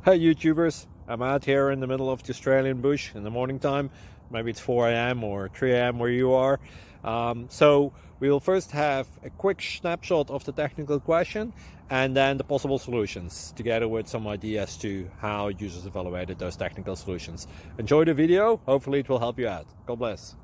Hey YouTubers, I'm out here in the middle of the Australian bush in the morning time. Maybe it's 4 a.m. or 3 a.m. where you are. So we will first have a quick snapshot of the technical question and then the possible solutions, together with some ideas to how users evaluated those technical solutions. Enjoy the video, hopefully it will help you out. God bless.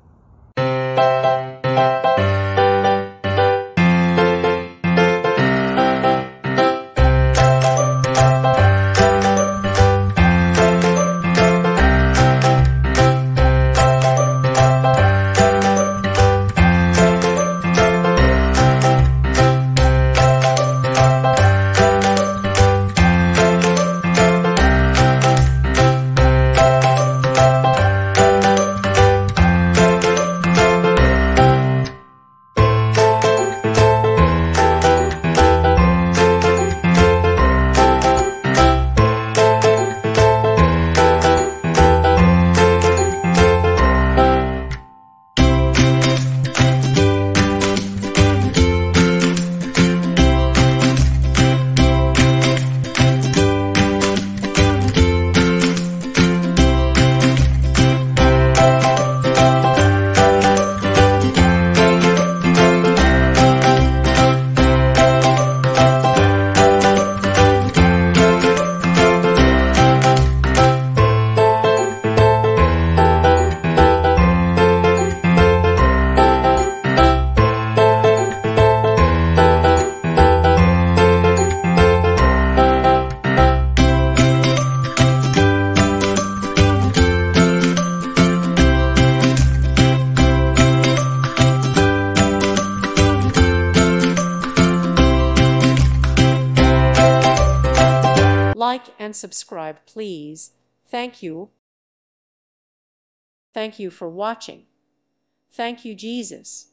Like and subscribe, please. Thank you. Thank you for watching. Thank you, Jesus.